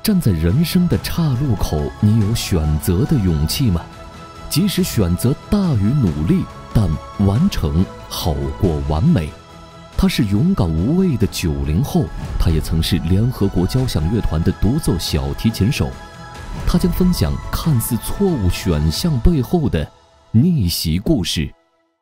站在人生的岔路口，你有选择的勇气吗？即使选择大于努力，但完成好过完美。他是勇敢无畏的90后，他也曾是联合国交响乐团的独奏小提琴手。他将分享看似错误选项背后的逆袭故事。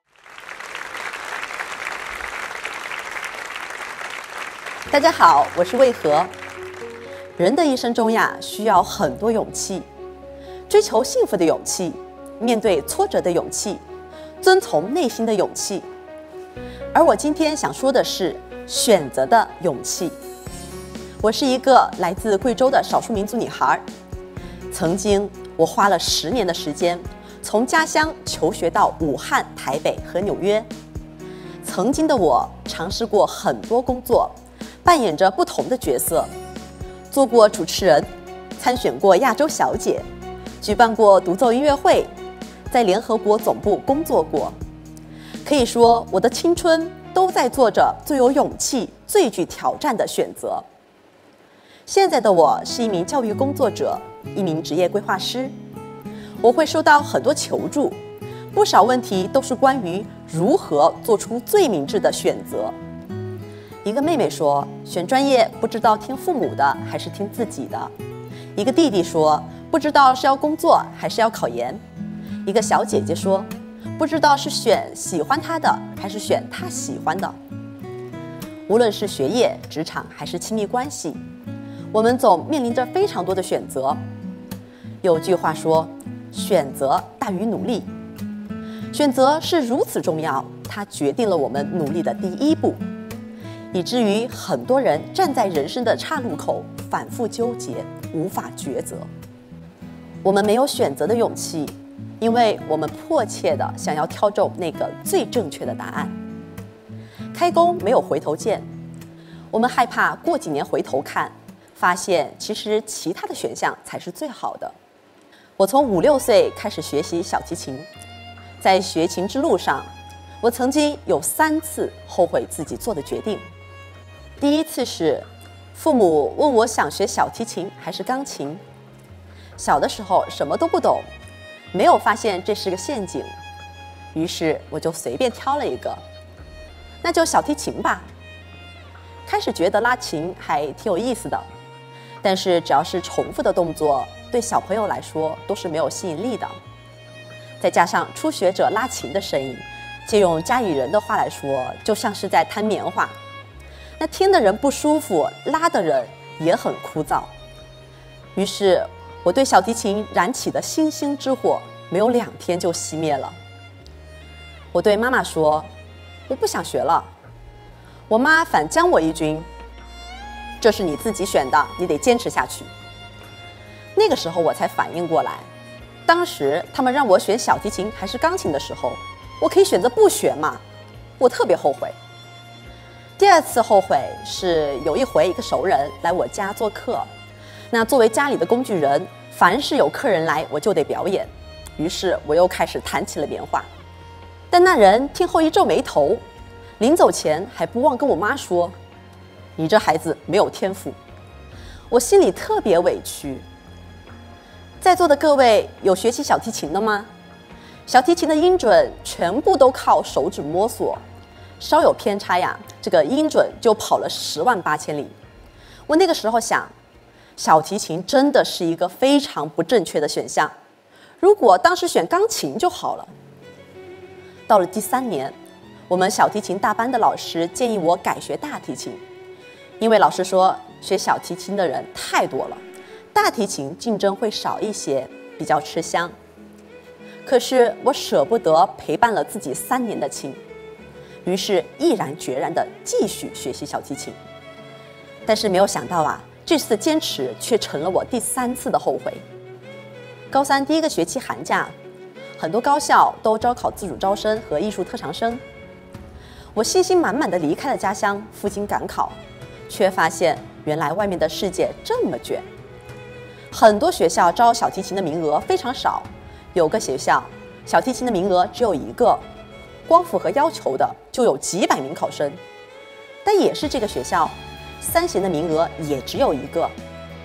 大家好，我是魏和。人的一生中呀，需要很多勇气，追求幸福的勇气，面对挫折的勇气，遵从内心的勇气。而我今天想说的是选择的勇气。我是一个来自贵州的少数民族女孩，曾经我花了10年的时间，从家乡求学到武汉、台北和纽约。曾经的我尝试过很多工作，扮演着不同的角色，做过主持人，参选过亚洲小姐，举办过独奏音乐会，在联合国总部工作过。可以说，我的青春都在做着最有勇气、最具挑战的选择。现在的我是一名教育工作者，一名职业规划师。我会收到很多求助，不少问题都是关于如何做出最明智的选择。一个妹妹说，选专业不知道听父母的还是听自己的。一个弟弟说，不知道是要工作还是要考研。一个小姐姐说，不知道是选喜欢他的还是选他喜欢的。无论是学业、职场还是亲密关系，我们总面临着非常多的选择。有句话说，选择大于努力。选择是如此重要，它决定了我们努力的第一步，以至于很多人站在人生的岔路口，反复纠结，无法抉择。我们没有选择的勇气，因为我们迫切地想要挑中那个最正确的答案。开弓没有回头箭，我们害怕过几年回头看，发现其实其他的选项才是最好的。我从5、6岁开始学习小提琴，在学琴之路上，我曾经有3次后悔自己做的决定。第一次是父母问我想学小提琴还是钢琴，小的时候什么都不懂，没有发现这是个陷阱，于是我就随便挑了一个，那就小提琴吧。开始觉得拉琴还挺有意思的，但是只要是重复的动作，对小朋友来说都是没有吸引力的。再加上初学者拉琴的声音，借用家里人的话来说，就像是在弹棉花，那听的人不舒服，拉的人也很枯燥。于是我对小提琴燃起的星星之火，没有2天就熄灭了。我对妈妈说，我不想学了。我妈反将我一军，这是你自己选的，你得坚持下去。那个时候我才反应过来，当时他们让我选小提琴还是钢琴的时候，我可以选择不学嘛，我特别后悔。第2次后悔是有一回一个熟人来我家做客，那作为家里的工具人，凡是有客人来我就得表演，于是我又开始弹起了棉花。但那人听后一皱眉头，临走前还不忘跟我妈说，你这孩子没有天赋。我心里特别委屈。在座的各位有学习小提琴的吗？小提琴的音准全部都靠手指摸索，稍有偏差呀，这个音准就跑了10万8千里。我那个时候想，小提琴真的是一个非常不正确的选项，如果当时选钢琴就好了。到了第3年，我们小提琴大班的老师建议我改学大提琴，因为老师说学小提琴的人太多了，大提琴竞争会少一些，比较吃香。可是我舍不得陪伴了自己3年的琴，于是毅然决然地继续学习小提琴。但是没有想到啊，这次的坚持却成了我第3次的后悔。高3第1个学期寒假，很多高校都招考自主招生和艺术特长生。我信心满满地离开了家乡，赴京赶考，却发现原来外面的世界这么卷。很多学校招小提琴的名额非常少，有个学校小提琴的名额只有1个，光符合要求的就有几百名考生。但也是这个学校，3弦的名额也只有1个，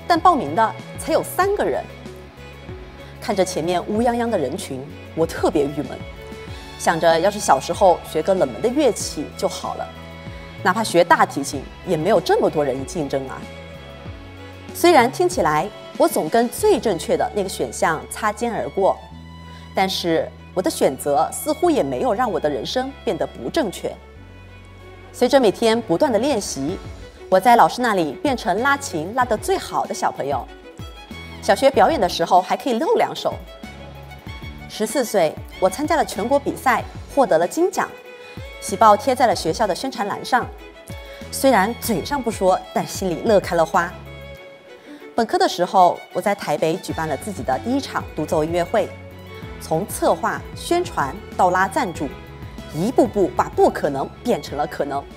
但报名的才有3个人。看着前面乌泱泱的人群，我特别郁闷，想着要是小时候学个冷门的乐器就好了，哪怕学大提琴也没有这么多人竞争啊。虽然听起来我总跟最正确的那个选项擦肩而过，但是我的选择似乎也没有让我的人生变得不正确。随着每天不断的练习，我在老师那里变成拉琴拉得最好的小朋友。小学表演的时候还可以露2手。14岁，我参加了全国比赛，获得了金奖，喜报贴在了学校的宣传栏上。虽然嘴上不说，但心里乐开了花。本科的时候，我在台北举办了自己的第1场独奏音乐会，从策划、宣传到拉赞助，一步步把不可能变成了可能。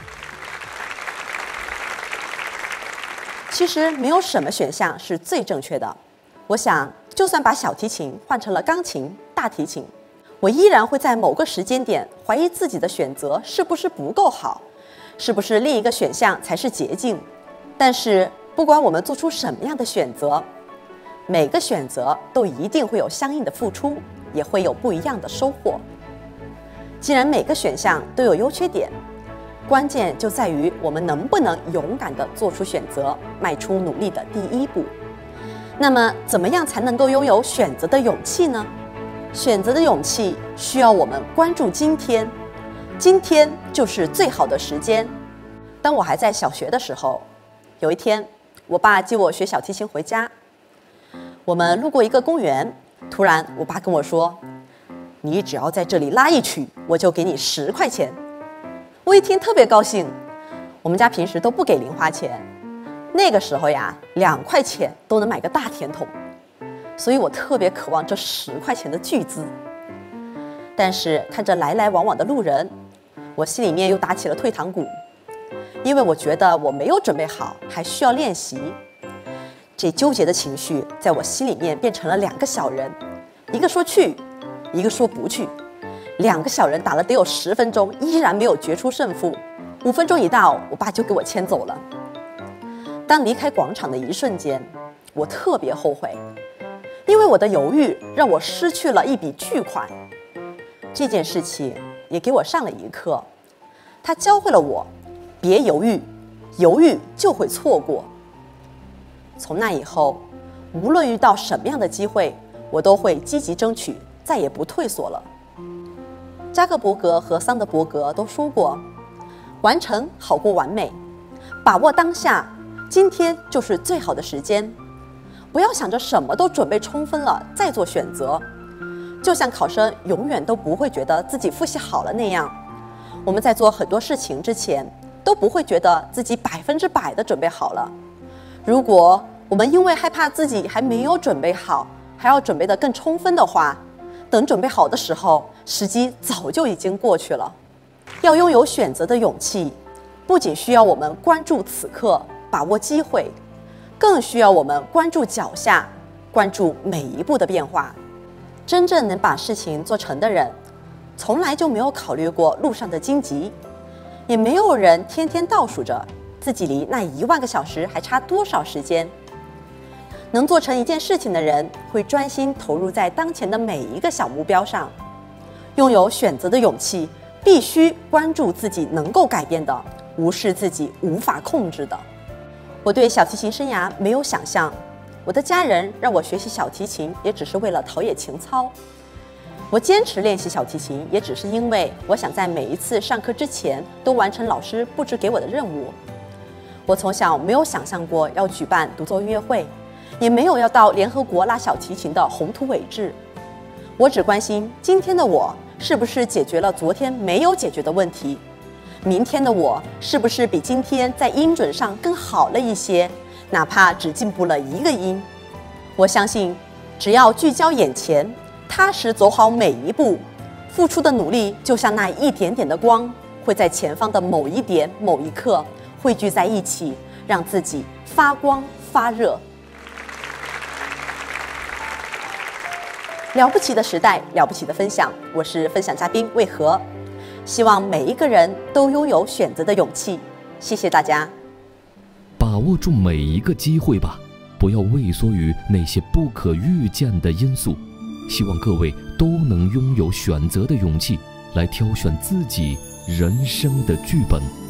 其实没有什么选项是最正确的。我想，就算把小提琴换成了钢琴、大提琴，我依然会在某个时间点怀疑自己的选择是不是不够好，是不是另一个选项才是捷径。但是，不管我们做出什么样的选择，每个选择都一定会有相应的付出，也会有不一样的收获。既然每个选项都有优缺点，关键就在于我们能不能勇敢地做出选择，迈出努力的第1步。那么，怎么样才能够拥有选择的勇气呢？选择的勇气需要我们关注今天，今天就是最好的时间。当我还在小学的时候，有一天，我爸接我学小提琴回家，我们路过一个公园，突然我爸跟我说：“你只要在这里拉1曲，我就给你10块钱。”我一听特别高兴，我们家平时都不给零花钱，那个时候呀，2块钱都能买个大甜筒，所以我特别渴望这10块钱的巨资。但是看着来来往往的路人，我心里面又打起了退堂鼓，因为我觉得我没有准备好，还需要练习。这纠结的情绪在我心里面变成了2个小人，一个说去，一个说不去。2个小人打了得有10分钟，依然没有决出胜负。5分钟一到，我爸就给我牵走了。当离开广场的一瞬间，我特别后悔，因为我的犹豫让我失去了一笔巨款。这件事情也给我上了一课，它教会了我，别犹豫，犹豫就会错过。从那以后，无论遇到什么样的机会，我都会积极争取，再也不退缩了。扎克伯格和桑德伯格都说过，完成好过完美，把握当下，今天就是最好的时间。不要想着什么都准备充分了再做选择，就像考生永远都不会觉得自己复习好了那样，我们在做很多事情之前都不会觉得自己100%的准备好了。如果我们因为害怕自己还没有准备好，还要准备得更充分的话，等准备好的时候，时机早就已经过去了。要拥有选择的勇气，不仅需要我们关注此刻，把握机会，更需要我们关注脚下，关注每一步的变化。真正能把事情做成的人，从来就没有考虑过路上的荆棘，也没有人天天倒数着自己离那1万个小时还差多少时间。能做成一件事情的人，会专心投入在当前的每一个小目标上。拥有选择的勇气，必须关注自己能够改变的，无视自己无法控制的。我对小提琴生涯没有想象，我的家人让我学习小提琴，也只是为了陶冶情操。我坚持练习小提琴，也只是因为我想在每一次上课之前都完成老师布置给我的任务。我从小没有想象过要举办独奏音乐会，也没有要到联合国拉小提琴的宏图伟志。我只关心今天的我是不是解决了昨天没有解决的问题，明天的我是不是比今天在音准上更好了一些，哪怕只进步了1个音。我相信，只要聚焦眼前，踏实走好每一步，付出的努力就像那一点点的光，会在前方的某一点某一刻汇聚在一起，让自己发光发热。了不起的时代，了不起的分享，我是分享嘉宾魏和，希望每一个人都拥有选择的勇气。谢谢大家。 把握住每一个机会吧， 不要畏缩于那些不可预见的因素。希望各位都能拥有选择的勇气，来挑选自己人生的剧本。